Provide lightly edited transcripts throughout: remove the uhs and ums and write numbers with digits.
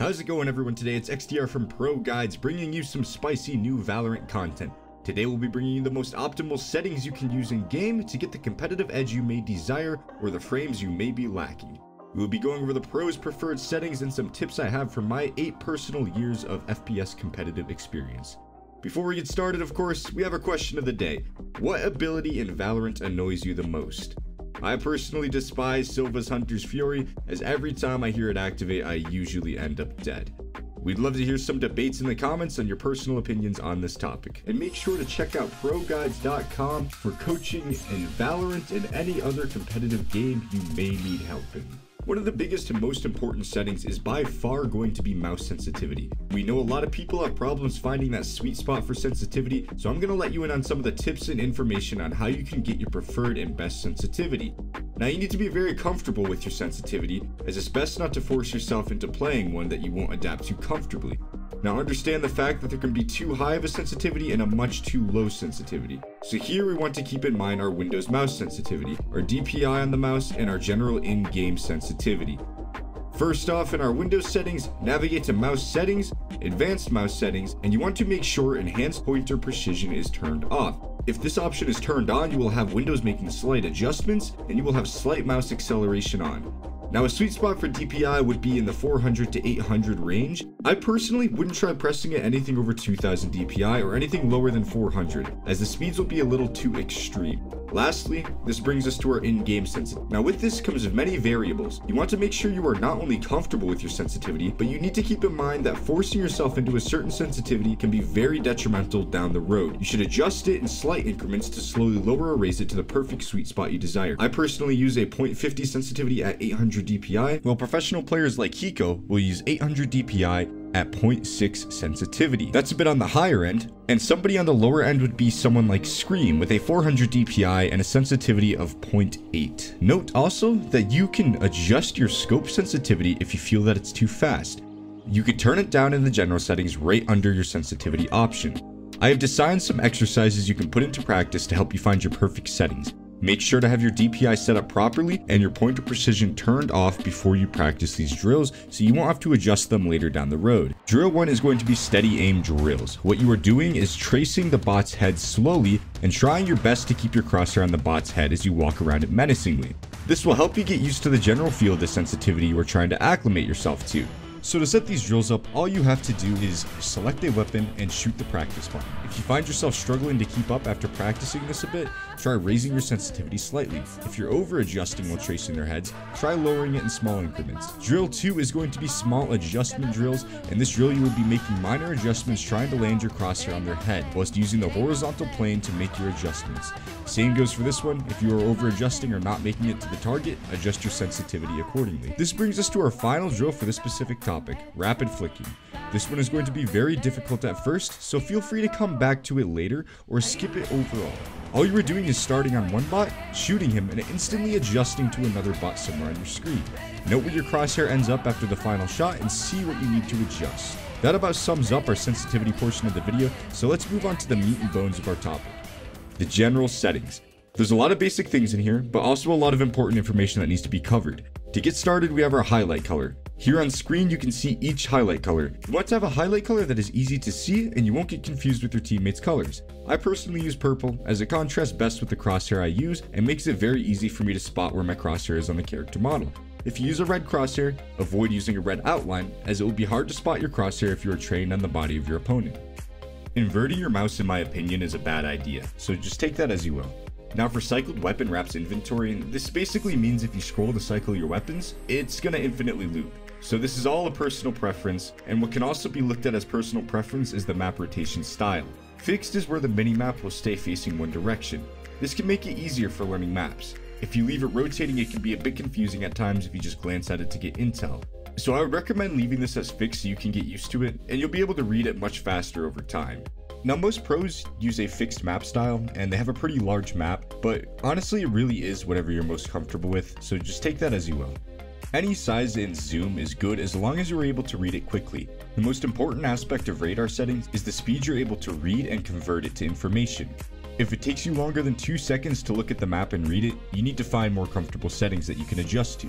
How's it going, everyone? Today it's XDR from ProGuides bringing you some spicy new Valorant content. Today we'll be bringing you the most optimal settings you can use in game to get the competitive edge you may desire or the frames you may be lacking. We will be going over the pros' preferred settings and some tips I have from my 8 personal years of FPS competitive experience. Before we get started, of course, we have our question of the day. What ability in Valorant annoys you the most? I personally despise Silva's Hunter's Fury, as every time I hear it activate, I usually end up dead. We'd love to hear some debates in the comments on your personal opinions on this topic. And make sure to check out ProGuides.com for coaching in Valorant and any other competitive game you may need help in. One of the biggest and most important settings is by far going to be mouse sensitivity. We know a lot of people have problems finding that sweet spot for sensitivity, so I'm going to let you in on some of the tips and information on how you can get your preferred and best sensitivity. Now, you need to be very comfortable with your sensitivity, as it's best not to force yourself into playing one that you won't adapt to comfortably. Now, understand the fact that there can be too high of a sensitivity and a much too low sensitivity. So here we want to keep in mind our Windows mouse sensitivity, our DPI on the mouse, and our general in-game sensitivity. First off, in our Windows settings, navigate to Mouse Settings, Advanced Mouse Settings, and you want to make sure Enhanced Pointer Precision is turned off. If this option is turned on, you will have Windows making slight adjustments, and you will have slight mouse acceleration on. Now, a sweet spot for DPI would be in the 400 to 800 range. I personally wouldn't try pressing at anything over 2000 DPI or anything lower than 400, as the speeds will be a little too extreme. Lastly, this brings us to our in-game sensitivity. Now, with this comes many variables. You want to make sure you are not only comfortable with your sensitivity, but you need to keep in mind that forcing yourself into a certain sensitivity can be very detrimental down the road. You should adjust it in slight increments to slowly lower or raise it to the perfect sweet spot you desire. I personally use a 0.50 sensitivity at 800 DPI, while professional players like Hiko will use 800 DPI at 0.6 sensitivity. That's a bit on the higher end, and somebody on the lower end would be someone like Scream with a 400 DPI and a sensitivity of 0.8. Note also that you can adjust your scope sensitivity if you feel that it's too fast. You could turn it down in the general settings right under your sensitivity option. I have designed some exercises you can put into practice to help you find your perfect settings. Make sure to have your DPI set up properly and your pointer precision turned off before you practice these drills, so you won't have to adjust them later down the road. Drill 1 is going to be steady aim drills. What you are doing is tracing the bot's head slowly and trying your best to keep your crosshair on the bot's head as you walk around it menacingly. This will help you get used to the general feel of the sensitivity you are trying to acclimate yourself to. So to set these drills up, all you have to do is select a weapon and shoot the practice button. If you find yourself struggling to keep up after practicing this a bit, try raising your sensitivity slightly. If you're over adjusting while tracing their heads, try lowering it in small increments. Drill 2 is going to be small adjustment drills, and this drill you will be making minor adjustments trying to land your crosshair on their head, whilst using the horizontal plane to make your adjustments. Same goes for this one. If you are over adjusting or not making it to the target, adjust your sensitivity accordingly. This brings us to our final drill for this specific topic, rapid flicking. This one is going to be very difficult at first, so feel free to come back to it later or skip it overall. All you are doing is starting on one bot, shooting him, and instantly adjusting to another bot somewhere on your screen. Note where your crosshair ends up after the final shot and see what you need to adjust. That about sums up our sensitivity portion of the video, so let's move on to the meat and bones of our topic. The general settings. There's a lot of basic things in here, but also a lot of important information that needs to be covered. To get started, we have our highlight color. Here on screen, you can see each highlight color. You want to have a highlight color that is easy to see and you won't get confused with your teammates' colors. I personally use purple, as it contrasts best with the crosshair I use and makes it very easy for me to spot where my crosshair is on the character model. If you use a red crosshair, avoid using a red outline, as it will be hard to spot your crosshair if you are trained on the body of your opponent. Inverting your mouse, in my opinion, is a bad idea, so just take that as you will. Now for cycled weapon wraps inventory, this basically means if you scroll to cycle your weapons, it's gonna infinitely loop. So this is all a personal preference, and what can also be looked at as personal preference is the map rotation style. Fixed is where the minimap will stay facing one direction. This can make it easier for learning maps. If you leave it rotating, it can be a bit confusing at times if you just glance at it to get intel. So I would recommend leaving this as fixed so you can get used to it, and you'll be able to read it much faster over time. Now, most pros use a fixed map style, and they have a pretty large map, but honestly it really is whatever you're most comfortable with, so just take that as you will. Any size and zoom is good as long as you're able to read it quickly. The most important aspect of radar settings is the speed you're able to read and convert it to information. If it takes you longer than 2 seconds to look at the map and read it, you need to find more comfortable settings that you can adjust to.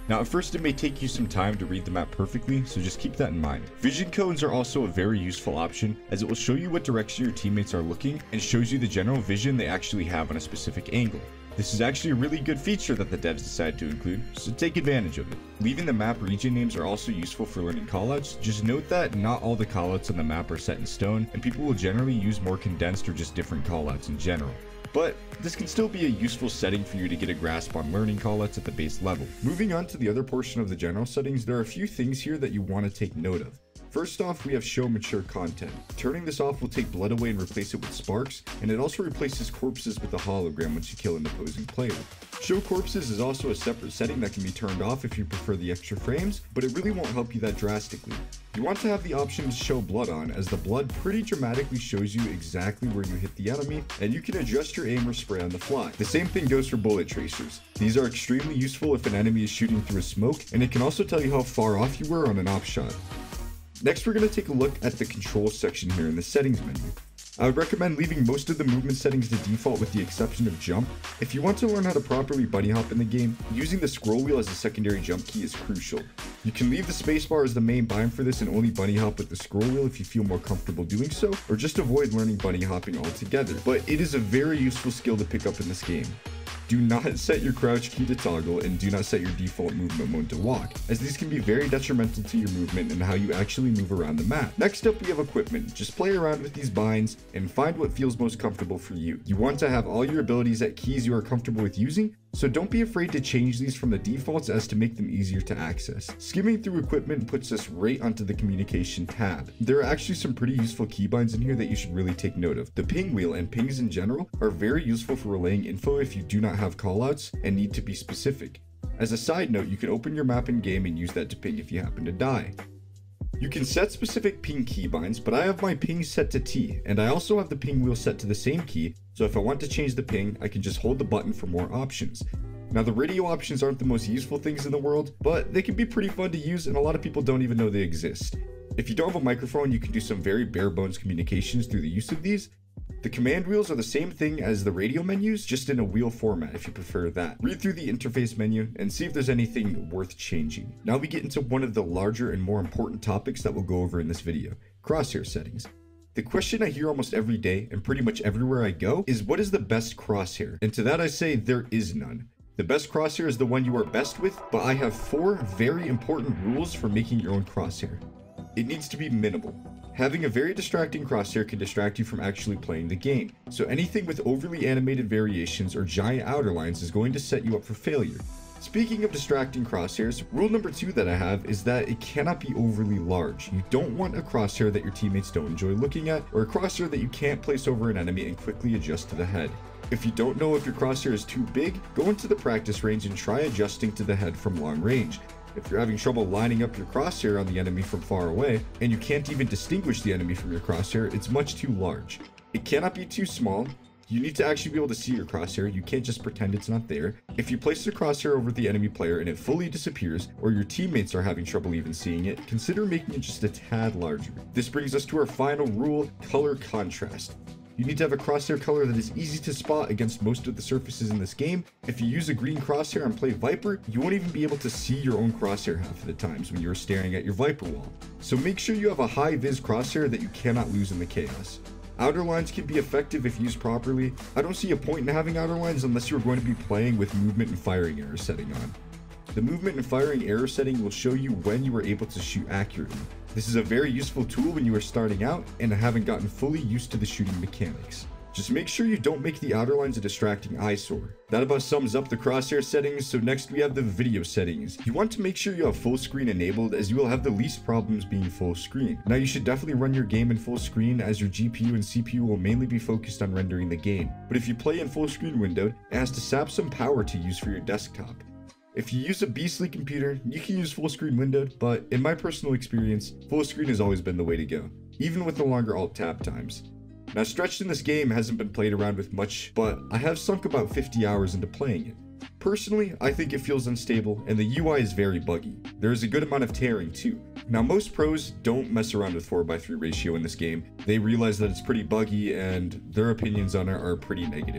Now at first it may take you some time to read the map perfectly, so just keep that in mind. Vision cones are also a very useful option, as it will show you what direction your teammates are looking and shows you the general vision they actually have on a specific angle. This is actually a really good feature that the devs decided to include, so take advantage of it. Leaving the map region names are also useful for learning callouts. Just note that not all the callouts on the map are set in stone, and people will generally use more condensed or just different callouts in general. But this can still be a useful setting for you to get a grasp on learning callouts at the base level. Moving on to the other portion of the general settings, there are a few things here that you want to take note of. First off, we have show mature content. Turning this off will take blood away and replace it with sparks, and it also replaces corpses with a hologram once you kill an opposing player. Show corpses is also a separate setting that can be turned off if you prefer the extra frames, but it really won't help you that drastically. You want to have the option to show blood on, as the blood pretty dramatically shows you exactly where you hit the enemy, and you can adjust your aim or spray on the fly. The same thing goes for bullet tracers. These are extremely useful if an enemy is shooting through a smoke, and it can also tell you how far off you were on an op shot. Next, we're going to take a look at the controls section here in the settings menu. I would recommend leaving most of the movement settings to default with the exception of jump. If you want to learn how to properly bunny hop in the game, using the scroll wheel as a secondary jump key is crucial. You can leave the spacebar as the main biome for this and only bunny hop with the scroll wheel if you feel more comfortable doing so, or just avoid learning bunny hopping altogether. But it is a very useful skill to pick up in this game. Do not set your crouch key to toggle, and do not set your default movement mode to walk, as these can be very detrimental to your movement and how you actually move around the map. Next up, we have equipment. Just play around with these binds and find what feels most comfortable for you. You want to have all your abilities at keys you are comfortable with using, so don't be afraid to change these from the defaults as to make them easier to access. Skimming through equipment puts us right onto the communication tab. There are actually some pretty useful keybinds in here that you should really take note of. The ping wheel and pings in general are very useful for relaying info if you do not have callouts and need to be specific. As a side note, you can open your map in game and use that to ping if you happen to die. You can set specific ping keybinds, but I have my ping set to T, and I also have the ping wheel set to the same key, so if I want to change the ping, I can just hold the button for more options. Now, the radio options aren't the most useful things in the world, but they can be pretty fun to use, and a lot of people don't even know they exist. If you don't have a microphone, you can do some very bare bones communications through the use of these. The command wheels are the same thing as the radio menus, just in a wheel format if you prefer that. Read through the interface menu and see if there's anything worth changing. Now we get into one of the larger and more important topics that we'll go over in this video: crosshair settings. The question I hear almost every day and pretty much everywhere I go is, what is the best crosshair? And to that I say, there is none. The best crosshair is the one you are best with, but I have 4 very important rules for making your own crosshair. It needs to be minimal. Having a very distracting crosshair can distract you from actually playing the game, so anything with overly animated variations or giant outer lines is going to set you up for failure. Speaking of distracting crosshairs, rule number 2 that I have is that it cannot be overly large. You don't want a crosshair that your teammates don't enjoy looking at, or a crosshair that you can't place over an enemy and quickly adjust to the head. If you don't know if your crosshair is too big, go into the practice range and try adjusting to the head from long range. If you're having trouble lining up your crosshair on the enemy from far away, and you can't even distinguish the enemy from your crosshair, it's much too large. It cannot be too small. You need to actually be able to see your crosshair. You can't just pretend it's not there. If you place the crosshair over the enemy player and it fully disappears, or your teammates are having trouble even seeing it, consider making it just a tad larger. This brings us to our final rule: color contrast. You need to have a crosshair color that is easy to spot against most of the surfaces in this game. If you use a green crosshair and play Viper, you won't even be able to see your own crosshair half of the times when you're staring at your Viper wall. So make sure you have a high vis crosshair that you cannot lose in the chaos. Outer lines can be effective if used properly. I don't see a point in having outer lines unless you're going to be playing with movement and firing error setting on. The movement and firing error setting will show you when you are able to shoot accurately. This is a very useful tool when you are starting out and haven't gotten fully used to the shooting mechanics. Just make sure you don't make the outer lines a distracting eyesore. That about sums up the crosshair settings, so next we have the video settings. You want to make sure you have full screen enabled, as you will have the least problems being full screen. Now you should definitely run your game in full screen, as your GPU and CPU will mainly be focused on rendering the game. But if you play in full screen windowed, it has to sap some power to use for your desktop. If you use a beastly computer, you can use full screen windowed, but in my personal experience, full screen has always been the way to go, even with the longer alt tab times. Now, stretched in this game hasn't been played around with much, but I have sunk about 50 hours into playing it. Personally, I think it feels unstable, and the UI is very buggy. There is a good amount of tearing too. Now, most pros don't mess around with 4:3 ratio in this game. They realize that it's pretty buggy, and their opinions on it are pretty negative.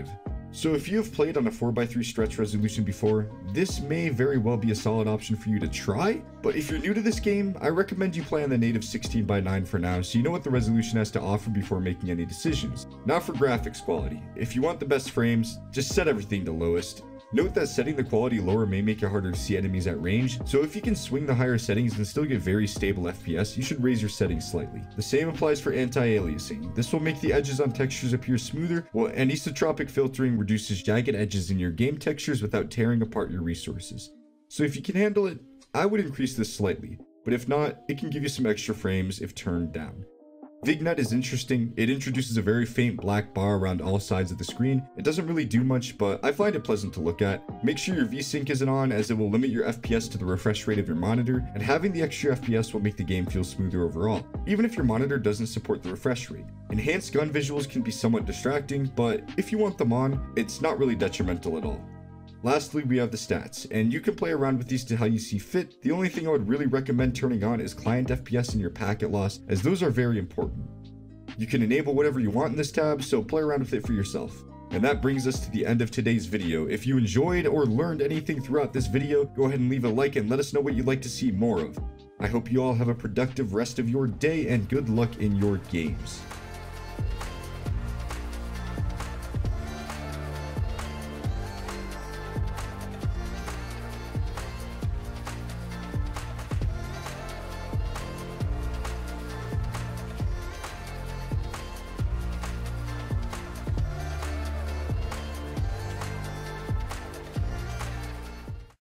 So if you have played on a 4:3 stretch resolution before, this may very well be a solid option for you to try, but if you're new to this game, I recommend you play on the native 16:9 for now so you know what the resolution has to offer before making any decisions. Now for graphics quality. If you want the best frames, just set everything to lowest. Note that setting the quality lower may make it harder to see enemies at range, so if you can swing the higher settings and still get very stable FPS, you should raise your settings slightly. The same applies for anti-aliasing. This will make the edges on textures appear smoother, while anisotropic filtering reduces jagged edges in your game textures without tearing apart your resources. So if you can handle it, I would increase this slightly, but if not, it can give you some extra frames if turned down. Vignette is interesting. It introduces a very faint black bar around all sides of the screen. It doesn't really do much, but I find it pleasant to look at. Make sure your VSync isn't on, as it will limit your FPS to the refresh rate of your monitor, and having the extra FPS will make the game feel smoother overall, even if your monitor doesn't support the refresh rate. Enhanced gun visuals can be somewhat distracting, but if you want them on, it's not really detrimental at all. Lastly, we have the stats, and you can play around with these to how you see fit. The only thing I would really recommend turning on is client FPS and your packet loss, as those are very important. You can enable whatever you want in this tab, so play around with it for yourself. And that brings us to the end of today's video. If you enjoyed or learned anything throughout this video, go ahead and leave a like and let us know what you'd like to see more of. I hope you all have a productive rest of your day and good luck in your games.